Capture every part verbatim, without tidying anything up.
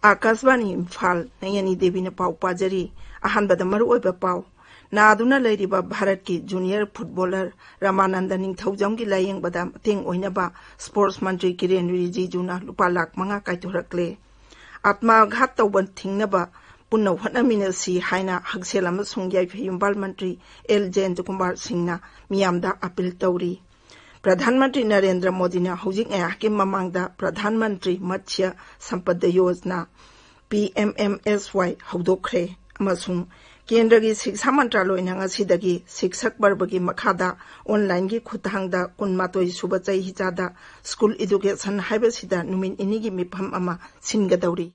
आकाशवाणी इम्फाल नयनी देवी ने पाव पाजरी अहनबद मरुओइबा पाव नादुना लैरिबा भारत की जूनियर फुटबॉलर रामानंद निंगथौजम की लायेंगबदा मतेंग ओइनबा स्पोर्ट्स मंत्री किरेन रिजिजुना लुपा लाख मंगा कायथोरक्ले आत्माघात तौबा थिंगनबा पुन्ना होटनामिनसी हाइना हगसेल अमसुंग याइफेयुम्बाल मंत्री एल जयंत कुमार सिंहना मियामदा अपील तौरी। प्रधानमंत्री नरेंद्र मोदी ने हौजिक न्यायकी ममांगदा प्रधानमंत्री मत्स्य संपदा योजना P M M S Y हौदोखरे अमसुंग केंद्र की शिक्षा मंत्रालय नंगसिदगी शिक्षक वर्ग की मखादा ऑनलाइन की खुथांगदा कुनमातोई सुबह चहिचादा स्कूल एजुकेशन हाइबसिदा नुमिन इनिगी मिफम अमा सिनगदौरी।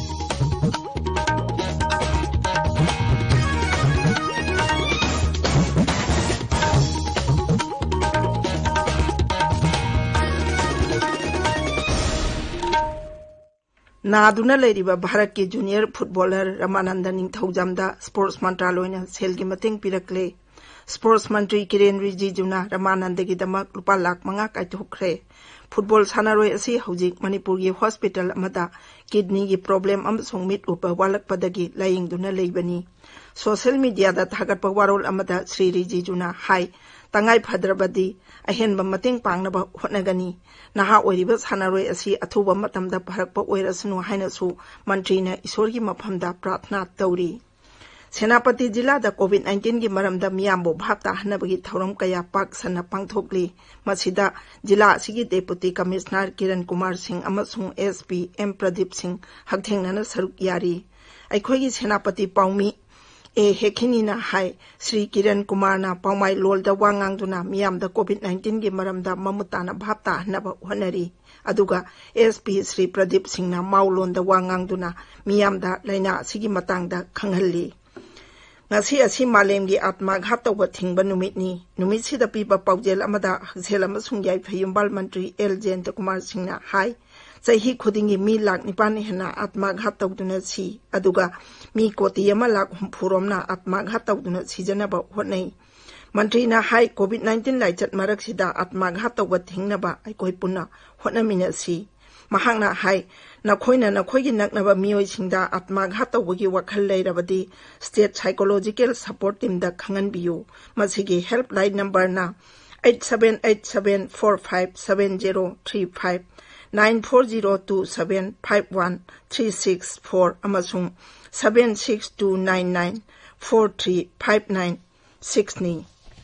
नादुना लैरिबा भारत के जूनियर फुटबॉलर रामानंद निंगथौजमदा स्पोर्ट्स मंत्रालय ने सेल की मतेंग पिरक्ले। स्पोर्ट्स मंत्री किरेन रिजिजुना रामानंद की दमक लुपा लाख मंगा कायथोखरे। फुटबॉल सानारोय असि हौजिक मणिपुर की हॉस्पिटल अमदा किडनी की प्रॉब्लम अमसुंग मिट उप वालकपदगी लायेंगदुना लेबनी। सोशल मीडिया दा थागतप वारोल अमदा श्री रिजिजुना हाई तंगाई फद्रबदी अहेनब मतेंग पांगनबा होटनगनी नहा ओइरिबा सानारोय असि अथुबा मतमदा फरकपा ओइरसनु हाइनसु मंत्रीना ईश्वर की मफमदा प्रार्थना तौरी। सेनापति जिला दा कोविड नाइन्टीन की मरमदा मियामबो भाप ताहनबगी थौरम कया पाक सन्ना पांगथोकली। मसिदा जिला असिगी डेपुटी कमिश्नर किरण कुमार सिंह अमसुंग S P M Pradeep Singh हकथेंगना सरुक यारी। अखोगी सेनापति पाउमी ए हेखिनीना हाई श्री किरण कुमारना पाउमाई लोलदा वांगांगदुना मियामदा कोविड नाइन्टीन की मरमदा ममुताना भाप ताहनबा होनरी। अदुगा एस पी श्री प्रदीप सिंहना माउलोंदा वांगांगदुना मियामदा लैना असिगी मतंगदा खंगहल्ली। ngasi asi malemgi atmaghat tawba thingba numitni numitsi da piba paujel amada hsel amasung yai phayumbal mantri el jayant kumar singna hai chahi khudingi mi lakh nipan hena atmaghat tawduna si aduga mi koti ama lakh humphuromna atmaghat tawduna sijana ba hotnai मंत्री ना हाई Covid nineteen लाइचत मरक सिदा आत्माघात तौबा थिंगनबा अखोई पुन्ना होटनामिनसी। महांगना हाई नखोइना नखोइगी नकनबा मियोइसिंगदा आत्माघात तौबगी वखल लेरबदी स्टेट साइकोलॉजिकल सपोर्ट टीम दा खंगनबियु। मसिगी हेल्पलाइन नंबर ना eight seven eight seven four five seven zero three five nine four zero two seven five one three six four अमसुंग seven six two nine nine four three five nine six नी।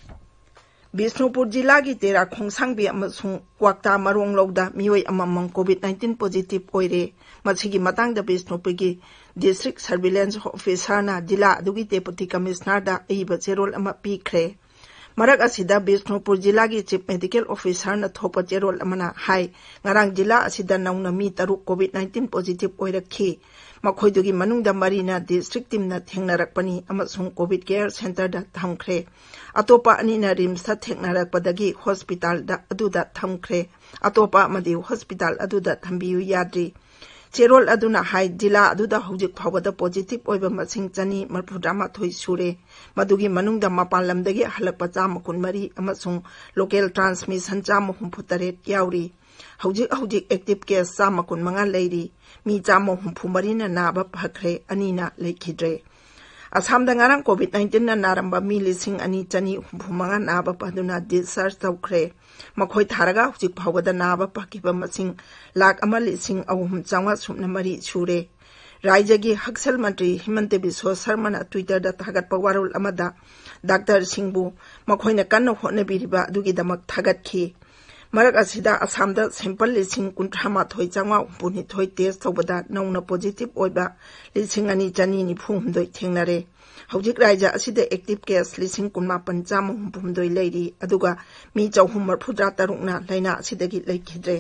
बिष्णुपुर जिला की तेरा खोंसांगबी अमसुंग क्वाक्ता मरोंग लौदा मियोय अममंग कोविड नाइन्टीन पॉजिटिव ओइरे। मसिगी मतंगदा बिष्णुपुर की डिस्ट्रिक्ट सर्विलेंस ऑफिसर ना जिला अदुगी डेपुटी कमिश्नर दा अइबा चेरोल अमा पीखरे। मरक असिदा बिष्णुपुर जिला की चीफ मेडिकल ऑफिसर न थोपा चेरोल अमना हाई ngarang जिला असिदा नौना मी तरुक कोविड नाइन्टीन पॉजिटिव ओइरखी। मखोइदुगी मनुंगदा मरीना डिस्ट्रिक्ट टीम न थेंगनरकपनी अमसुंग कोविड केयर सेंटर दा थमखरे। अतोपा अनिना रिम्स दा थेंगनरकपदगी हॉस्पिटल दा अदुदा थमखरे। अतोपा अमदी हॉस्पिटल अदुदा थंबियु याद्री। चेरोल अदुना हाई जिला अदुदा हौजिक फावदा पॉजिटिव ओइबा मसिंग चनी मरफुद्रामाथोई सुरे। मदुगी मनुंगदा मपान लमदगी हलकपा चाम कुनमरी अमसुंग लोकल ट्रांसमिशन चाम हुंफुतरेट याउरी। हौजिक हौजिक एक्टिव केस चाम कुनमंगा लेरी। मी चाम हुंफुमरीना नाबा फखरे अनीना लेखिद्रे। असम दंगारंग कोविड नाइन्टीन ना नारंबा मी लिसिंग अनी चनी हुंफुमंगा नाबा पदुना डिस्चार्ज तौखरे। मखोई थारगा हौजिक फावदा नाबा पकिबा मसिंग लाख अमा लिसिंग अहुम चांगा सुमना मरी सुरे। राज्य की हकसल मंत्री हिमंत बिस्वा शर्मा ट्विटर दा थागतपा वारोल अमदा डॉक्टर सिंहबू मखोइना कन्ना होटनबिरिबा अदुगिदमक थागतखी। मरक असिदा असमदा सैंपल लिसिंग कुंथ्रामाथोई चांगा हुंपुनिथोई टेस्ट तौबदा नौना पॉजिटिव ओइबा लिसिंग अनी चनी निफुहुमदोई थेंगनरे। हौजिक राज्य असिदा एक्टिव केस लिसिंग कुनमापन चाम हुंपुहुमदोई लेरी अदुगा मी चौहुम मरफुद्रा तरुकना लैना असिदगी लेखिद्रे।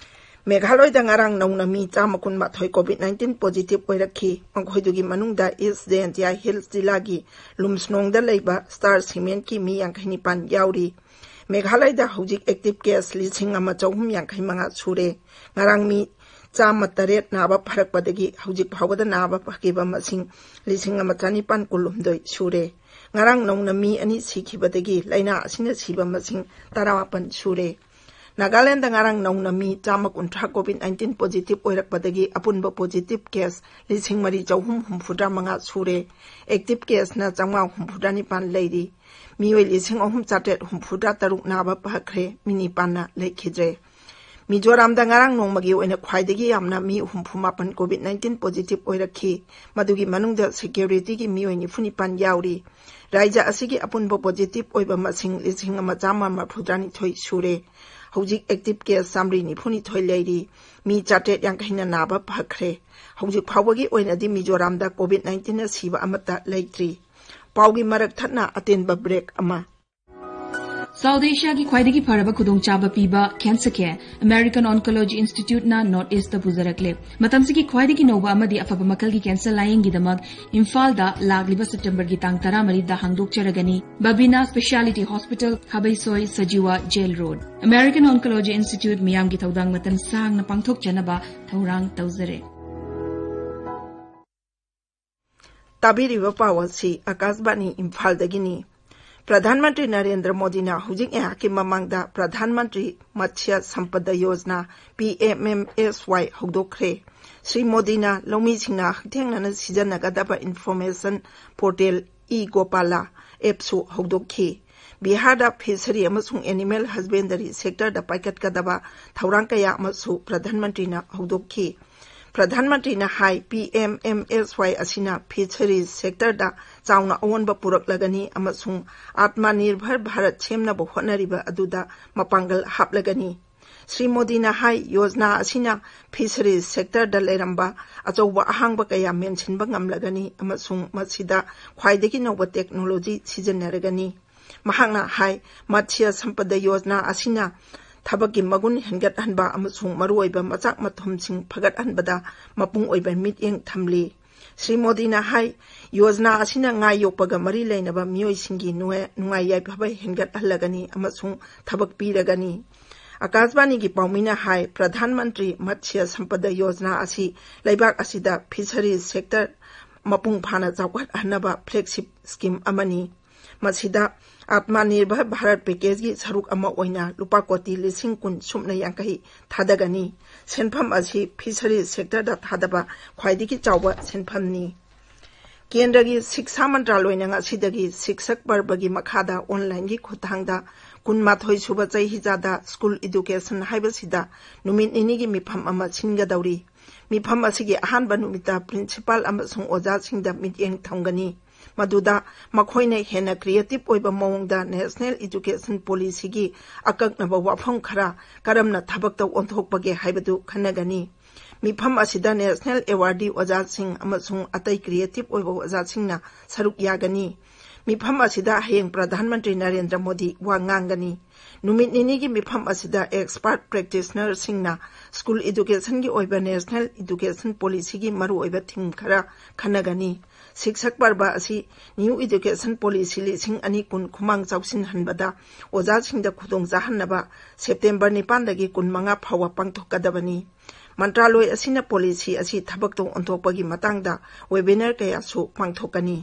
मेघालय दंगारंग नौना मी चाम कुनमाथोई कोविड नाइन्टीन पॉजिटिव ओइरखी। मखोइदुगी मनुंगदा ईस्ट जयंतिया हिल्स जिला की लुम्सनोंगदा लेबा स्टार सीमेंट की मी यांखैनिपान याउरी। मेघालय दा हौजिक एक्टिव केस लिसिंग अमा चौहुम यांखै मंगा सुरे। ngarang मी चाम तरेट नाबा फरकपदगी हौजिक फावदा नाबा फकिबा मसिंग लिसिंग अमा चनिपान कुलुमदोई सुरे। ngarang नौना मी अनी सिखिबदगी लैना असिना सिबा मसिंग तरामापन सुरे। Nagaland ngarang nauna mi chama kuntra COVID nineteen positive oirakpadagi apunba positive case lising mari chauhum humfudra manga sure active case na changma humfudra ni pan leiri mioi lising ohum chatet humfudra taruk naba phakre mini panna lekhidre Mizoram da ngarang nongmagi oina khwaidagi yamna mi humfumapan COVID nineteen positive oirakhi madugi manungda security gi mi oini funipan yauri raija asigi apunba positive oiba masing lising ama chama mafudani thoi sure Hojik active case samri ni phuni thoi leiri mi chatet yang kahina naba phakre hojik phawagi oina di Mizoram da COVID nineteen na siba amata leitri paugi marak thatna atenba break ama South Asia की ख्वाइदगी फरब खुदोंचाबा पीबा cancer care American oncology institute ना North East द पुजरकले मतम से की ख्वाइदगी नोबा अमदी अफब मकल की कैंसर लाइंग गिदमक इम्फाल दा लागलिबा सितंबर की तांग तरा मरी दा हांगदोक चरगनी बबीना स्पेशलिटी हॉस्पिटल खबैसोय सजीवा jail road American oncology institute मियाम की थौदांग मतन सांग न पांगथोक चनबा थौरांग तौजरे ताबिरिबा पावसी आकाशवाणी इम्फाल दगिनी प्रधानमंत्री नरेंद्र मोदी ना हुजिंग एहाकी ममांगदा प्रधानमंत्री मत्स्य संपदा योजना P M M S Y हौदोखरे श्री मोदी ना लौमी सिंगना हथेंगना सिजनगदबा इन्फॉर्मेशन पोर्टल ई गोपाला एप्सु हौदोखी बिहार दा फिशरी अमसुंग एनिमल हस्बेंडरी सेक्टर दा पाइकटगदबा थौरांग कया अमसु प्रधानमंत्री ना हौदोखी प्रधानमंत्री ना हाई P M M S Y असिना फिशरी सेक्टर दा चाउना अवनबा पुरकलगनी अमसुंग आत्मनिर्भर भारत सेमनबा होटनरिबा अदुदा मपांगल हापलगनी श्री मोदी ना हाई योजना असिना फिशरी सेक्टर दा लेरंबा अचौबा अहांगबा कया मेंसिनबा ngamlagani अमसुंग मसिदा ख्वाइदगी नौबा टेक्नोलॉजी सिजनरगनी महांगना हाई मत्स्य संपदा योजना असिना थबकी मगुन हेंगत हनबा अमसुंग मरुओइबा मचाक मथुमसिंग फगत हनबदा मपुंग ओइबा मिटयेंग थमली श्री मोदी ना हाई योजना असिना ngai yokpaga mari leinaba mioi singi nuwe nungai yaipaba हेंगत हलगनी अमसुंग थबक पीरगनी Akashvani की पाउमिना हाई प्रधानमंत्री मत्स्य संपदा योजना असि लैबाक असिदा फिशरी सेक्टर मपुंग फाना चावखत हनबा फ्लैगशिप स्कीम अमनी मसिदा आत्मनिर्भर भारत पैकेज की सरुक अमा ओइना लुपा कोटी लिसिंग कुन सुमना यांकही थादगनी सेनफम असि फिशरी सेक्टर दा थादबा ख्वाइदगी चावबा सेनफमनी केंद्र की शिक्षा मंत्रालयना ngasiदगी शिक्षक पर्वगी मखादा ऑनलाइन की खुथांगदा कुनमाथोय सुबा चैहिजादा स्कूल एजुकेशन हाइबसिदा नुमित निनी की मिफम अमा सिनगदौरी मिफम असिगी अहानबा नुमिता प्रिंसिपल अमसुंग ओजा सिंगदा मिटिंग थंगनी मदुदा मखोइने हेना क्रिएटिव ओइबा मौंगदा नेशनल एजुकेशन पॉलिसी की अककनबा वाफम खरा करमना थबक तौ ओंथोकपगे हाइबदु खनगनी मिफम असिदा नेशनल अवार्डी ओजा सिंह अमसुंग अतै क्रिएटिव ओइबा ओजा सिंगना सरुक यागनी मिफम असिदा हयेंग प्रधानमंत्री नरेंद्र मोदी वा nganggani नुमित निनी की मिफम असिदा एक्सपर्ट प्रैक्टिशनर सिंगना स्कूल एजुकेशन की ओइबा नेशनल एजुकेशन पॉलिसी की मरु ओइबा थिंग खरा खनगनी शिक्षक पर्व असि न्यू एजुकेशन पॉलिसी लिसिंग अनि कुन खुमांग चाउसिन हनबदा ओजा सिंगदा खुदोंग जाहनबा सेप्टेम्बर निपान दगी कुन मंगा फावा पांगथोकदबनी मंत्रालय असिना पॉलिसी असि थबकतो अंथोकपगी मतंगदा वेबिनार कयासु पांगथोकनी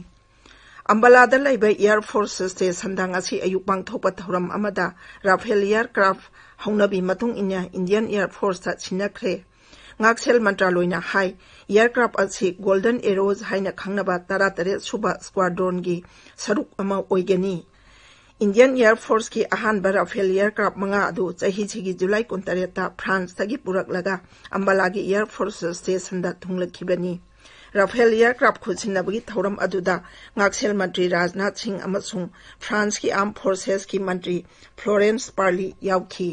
अंबलादा लैबा एयर फोर्स स्टेशन दा ngasi ayuk pangthokpa thoram amada Rafale aircraft हौनबी मतुंग इन्या इंडियन एयर फोर्स ता छिनखरे ngaksel मंत्रालयना हाई एयरक्राफ्ट असि गोल्डन एरोज हाइना खंगनबा तारा तरे सुबा स्क्वाड्रन की सरुक अमा ओइगनी इंडियन एयर फोर्स की अहानबा राफेल एयरक्राफ्ट मंगा अदु चहिछि जुलाई कुंतरेता फ्रांस तगी पुरकलगा अंबलागी एयर फोर्स स्टेशन दा थुंगलखिबनी राफेल एयरक्राफ्ट खुसिनबगी थौरम अदुदा ngaksel मंत्री राजनाथ सिंह अमसुंग फ्रांस की आर्म फोर्सेस की मंत्री फ्लोरेंस पार्ली याउखी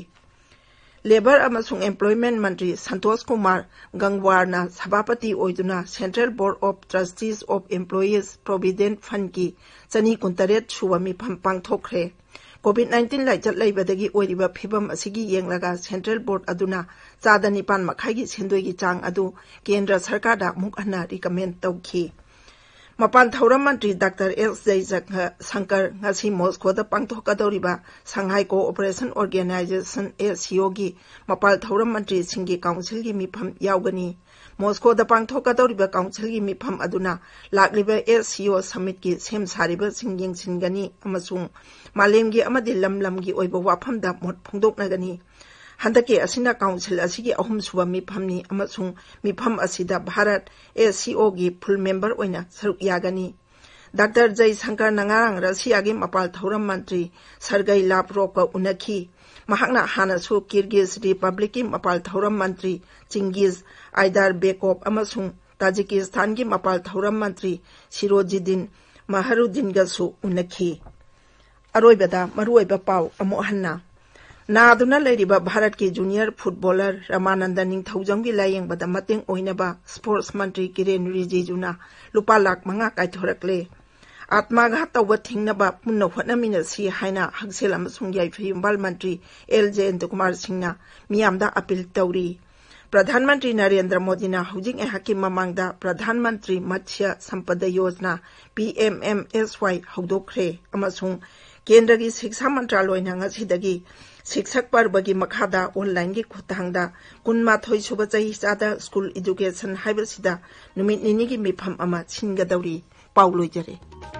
लेबर अमसुंग एम्प्लॉयमेंट मंत्री संतोष कुमार गंगवारना सभापति ओइदुना central board of trustees of employees provident fund की चनी कुंतरेत सुबा मिफम पांगथोखरे कोविड नाइन्टीन लाइचत लैबदगी ओइरिबा फिबम असिगी येंगलगा सेंट्रल बोर्ड अदुना चादा निपान मखाइगी सेंदोइगी चांग अदु केंद्र सरकार दा मुक हना रिकमेंड तौखी मपान थौरम मंत्री doctor S Jaishankar ngasi Moscow दा पांगथोकदौरिबा संघाई कोऑपरेशन ऑर्गेनाइजेशन एसीओ की मपाल थौरम मंत्री सिंगी काउंसिल की मिफम यावगनी मॉस्को दा पांगथोकदौरिबा काउंसिल की मिफम अदुना लाकलिबा एसीओ समिट की सेम सारिबा सिंगिंग सिंगनी अमसुंग मालेमगी अमदि लमलमगी ओइबा वाफम दा मोट फोंदोकनगनी हंदके असिना काउंसिल असिगी अहुम सुबा मिफमनी अमसुंग मिफम असिदा भारत एसीओ गी फुल मेंबर ओइना सरुक यागनी डॉक्टर जयशंकर नंगारंग रशिया गी मपाल थौरम मंत्री सर्गई लावरोव का उनखी महाकना हानसु किर्गिज रिपब्लिक की मपाल थौरम मंत्री चिंगिज आइदारबेकोव अमसुंग ताजिकिस्तान की मपाल थौरम मंत्री सिरोजिद्दीन महरुद्दीन गसु उनखी अरोइबदा मरुइबा पाउ अमु हन्ना नादुना लेरिबा भारत के जूनियर फुटबॉलर रामानंदन निंगथौजम की लायेंगबदा मतेंग ओइनबा स्पोर्ट्स मंत्री किरेन रिजिजुना लुपा लाख मंगा कायथोरकले आत्माघात तौबा थिंगनबा पुन्ना होटनमिनसी हाइना हगसेल अमसुंग याइफिम्बाल मंत्री एल जयंत कुमार सिंहना मियामदा अपील तौरी प्रधानमंत्री नरेंद्र मोदी ना हुजिंग एहाकी ममांगदा प्रधानमंत्री मत्स्य संपदा योजना पीएमएमएसवाई हौदोखरे अमसुंग केंद्र की शिक्षा मंत्रालय ngasiदगी शिक्षक पर्व की मखादा ऑनलाइन की खुतांगदा कुनमाथोई सुबह चही चादा स्कूल एजुकेशन हाइबसिदा नुमित निनी की मिफम अमा छिनगदौरी पाउ लोइजरे।